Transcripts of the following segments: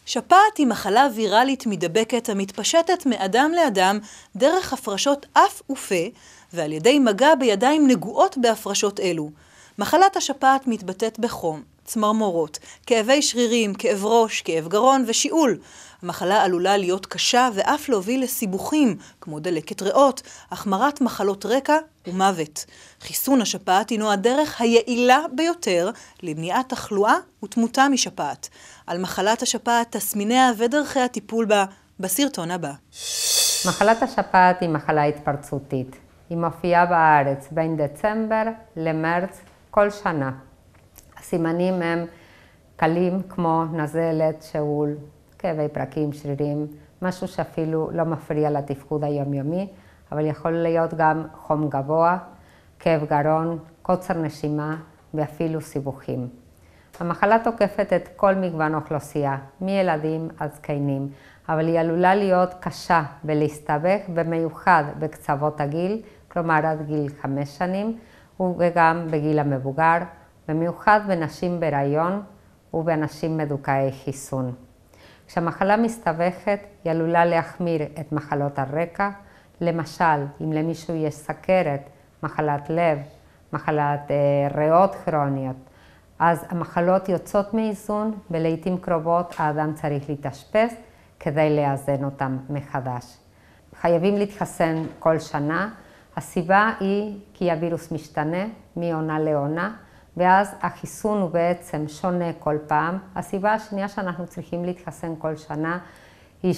שפעת היא מחלה ויראלית מדבקת המתפשטת מאדם לאדם דרך הפרשות אף ופה ועל ידי מגע בידיים נגועות בהפרשות אלו. מחלת השפעת מתבטאת בחום, צמרמורות, כאבי שרירים, כאב ראש, כאב גרון ושיעול. המחלה עלולה להיות קשה ואף להוביל לסיבוכים כמו דלקת ריאות, החמרת מחלות רקע ומוות. חיסון השפעת הינו הדרך היעילה ביותר למניעת תחלואה ותמותה משפעת. על מחלת השפעת, תסמיניה ודרכי הטיפול בה בסרטון הבא. מחלת השפעת היא מחלה התפרצותית. היא מופיעה בארץ בין דצמבר למרץ כל שנה. הסימנים הם קלים כמו נזלת, שאול, כאבי פרקים, שרירים, משהו שאפילו לא מפריע לתפקוד היומיומי, אבל יכול להיות גם חום גבוה, כאב גרון, קוצר נשימה ואפילו סיבוכים. המחלה תוקפת את כל מגוון אוכלוסייה, מילדים עד זקנים, אבל היא עלולה להיות קשה ולהסתבך במיוחד בקצוות הגיל, כלומר עד גיל 5 שנים, וגם בגיל המבוגר, במיוחד בנשים בהיריון ובאנשים מדוכאי חיסון. כשהמחלה מסתבכת, היא עלולה להחמיר את מחלות הרקע, למשל, אם למישהו יש סכרת, מחלת לב, מחלת ריאות כרוניות, אז המחלות יוצאות מאיזון ולעיתים קרובות האדם צריך להתאשפז כדי לאזן אותם מחדש. חייבים להתחסן כל שנה. הסיבה היא כי הווירוס משתנה מעונה לעונה, ואז החיסון הוא בעצם שונה כל פעם. הסיבה השנייה שאנחנו צריכים להתחסן כל שנה היא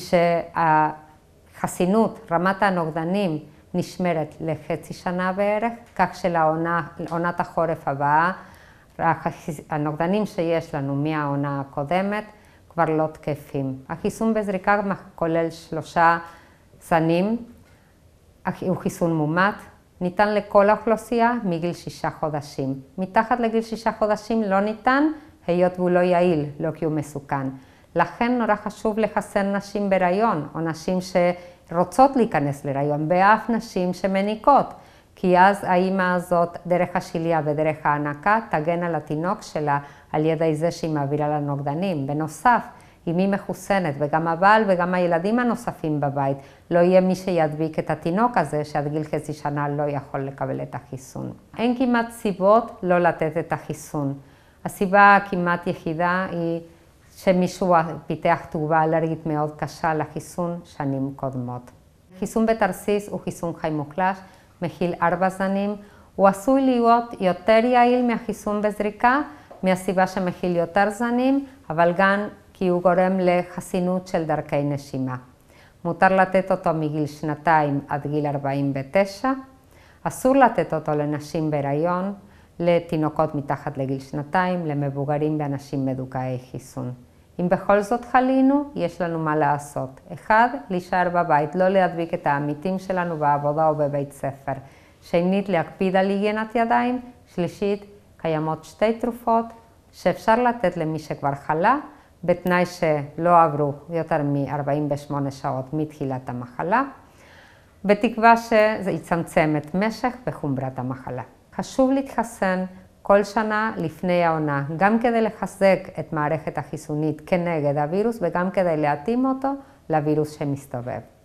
שהחסינות, רמת הנוגדנים, נשמרת לחצי שנה בערך, כך שלעונת החורף הבאה, הנוגדנים שיש לנו מהעונה הקודמת כבר לא תקפים. החיסון בזריקה כולל 3 זנים, הוא חיסון מומט, ניתן לכל האוכלוסייה מגיל 6 חודשים. מתחת לגיל 6 חודשים לא ניתן, היות והוא לא יעיל, לא כי הוא מסוכן. לכן נורא חשוב לחסן נשים בהיריון, או נשים שרוצות להיכנס להיריון, ואף נשים שמניקות. כי אז האמא הזאת, דרך השליה ודרך ההנקה, תגן על התינוק שלה על ידי זה שהיא מעבירה לנוגדנים. בנוסף, אם היא מחוסנת וגם הבעל וגם הילדים הנוספים בבית, לא יהיה מי שידביק את התינוק הזה שעד גיל חצי שנה לא יכול לקבל את החיסון. אין כמעט סיבות לא לתת את החיסון. הסיבה הכמעט יחידה היא שמישהו פיתח תגובה אלרגית מאוד קשה לחיסון שנים קודמות. חיסון בתרסיס הוא חיסון חי מוחלש, מכיל 4 זנים. הוא עשוי להיות יותר יעיל מהחיסון בזריקה, מהסיבה שמכיל יותר זנים, אבל גם כי הוא גורם לחסינות של דרכי נשימה. מותר לתת אותו מגיל 2 עד גיל 49. אסור לתת אותו לנשים בהיריון, לתינוקות מתחת לגיל 2, למבוגרים ואנשים מדוכאי חיסון. אם בכל זאת חלינו, יש לנו מה לעשות. 1, להישאר בבית, לא להדביק את העמיתים שלנו בעבודה או בבית ספר. 2, להקפיד על היגיינת ידיים. 3, קיימות 2 תרופות שאפשר לתת למי שכבר חלה, בתנאי שלא עברו יותר מ-48 שעות מתחילת המחלה, בתקווה שזה יצמצם את משך וחומרת המחלה. חשוב להתחסן כל שנה לפני העונה, גם כדי לחזק את מערכת החיסונית כנגד הווירוס וגם כדי להתאים אותו לווירוס שמסתובב.